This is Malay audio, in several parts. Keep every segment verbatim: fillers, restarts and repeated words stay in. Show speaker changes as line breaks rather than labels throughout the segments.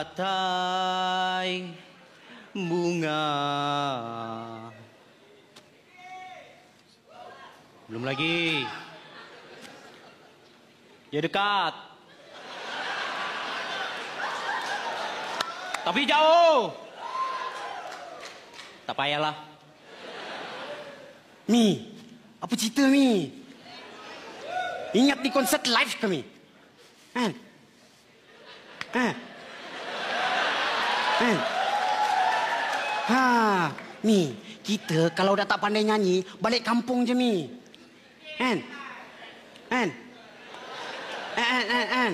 teratai bunga. Belum lagi. Dia dekat. Tapi jauh. Tak payahlah.
Mi, apa cerita Mi? Ingat di konsert live kami? Kan? Ha? Kan? Ha, Mi, kita kalau dah tak pandai nyanyi, balik kampung je Mi. Kan? Kan? Kan? Kan? Kan?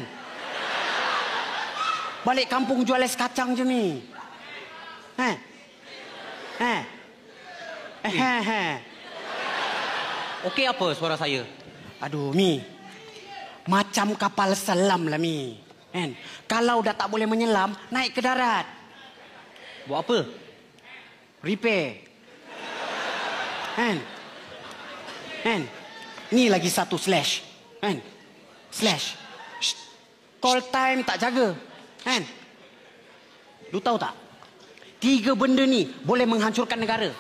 Balik kampung jual es kacang je Mi. Ha? Ha? Eh, ha, ha.
Okey apa suara saya?
Aduh, Mi. Macam kapal selam lah, Mi. Kan? Kalau dah tak boleh menyelam, naik ke darat.
Buat apa?
Repair. Kan? Kan? Ni lagi satu slash. Kan? Slash. Shh. Call time tak jaga. Kan? Lu tahu tak? Tiga benda ni boleh menghancurkan negara.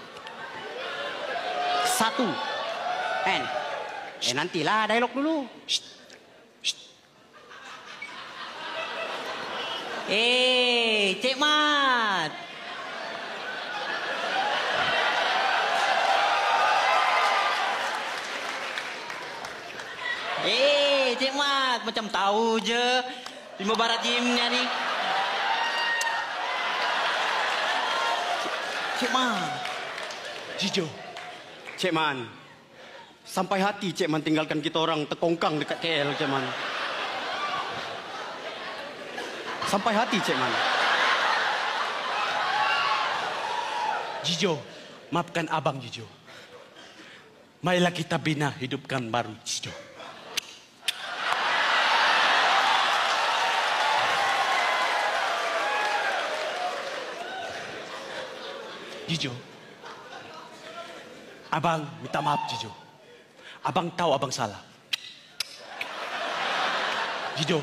Satu. Kan? Eh, nantilah dialog dulu. Shh. Shh.
Eh, Cik Mat. Eh, Cik Mat. Macam tahu je. Lima barat gymnya ni.
Cik Man. Jijo. Cik Man. Sampai hati Cik Man tinggalkan kita orang terkongkang dekat K L, Cik Man. Sampai hati, Cik Man.
Jijo, maafkan abang Jijo. Marilah kita bina hidupkan baru Jijo. Jijo, abang minta maaf Jijo. Abang tahu abang salah. Jijo,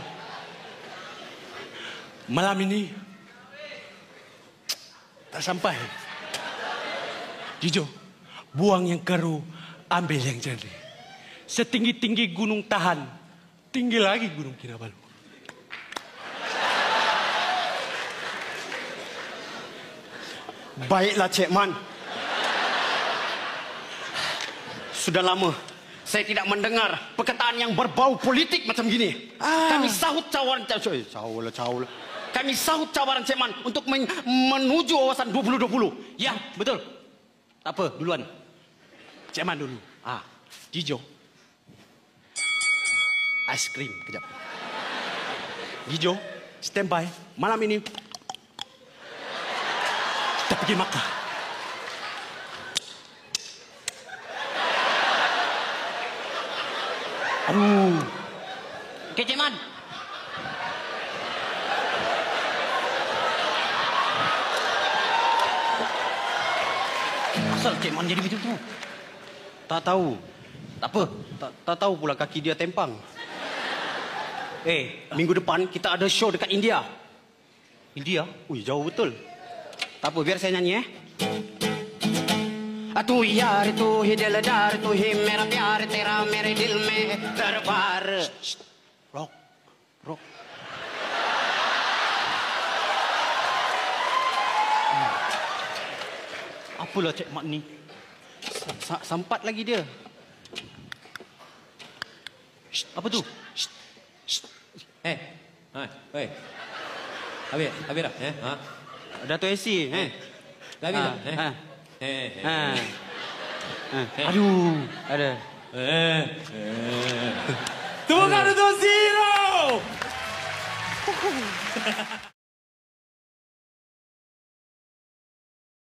malam ini tak sampai. Jijo, buang yang keruh, ambil yang jernih. Setinggi-tinggi gunung Tahan, tinggi lagi gunung Kinabalu.
Baiklah, Cik Man. Sudah lama saya tidak mendengar perkataan yang berbau politik macam gini. Ah. Kami sahut cawaran... Eh, cawal, cawal. Kami sahut cawaran Cik Man untuk men menuju wawasan dua ribu dua puluh.
Ya, betul. Tak apa, duluan.
Cik Man dulu.
Ah,
Jijo. Ice cream, kejap. Jijo, standby. Malam ini kita pergi Makkah.
Aduh. Okey, Cik Man. Asal Cik Man jadi begitu tu?
Tak tahu.
Tak apa.
Tak, tak tahu pula kaki dia tempang. Eh, minggu depan kita ada show dekat India.
India?
Ui, jauh betul. Tak apa, biar saya nyanyi eh. तू यार तू ही दिलदार तू ही मेरा प्यार तेरा मेरे दिल में दरबार. Rock, rock. Hmm. Apalah Cik Mat ni? Sa Sampat lagi dia. Shh, apa tu? Shh, shh.
Eh, hai, hei. Habis, habis dah, eh? Ha?
Dato' Esi, eh?
Dah habis
ha,
dah, eh?
Ha.
Eh, eh.
Ha. Ha. Aduh, ada.
Eh, eh. Tepuk tangan untuk Zero!